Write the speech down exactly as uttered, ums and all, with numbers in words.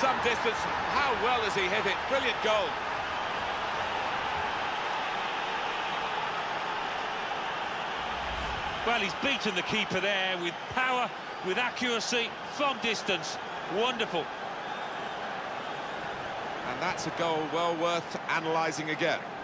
some distance. How well has he hit it? Brilliant goal. Well, he's beaten the keeper there with power, with accuracy, from distance. Wonderful. And that's a goal well worth analysing again.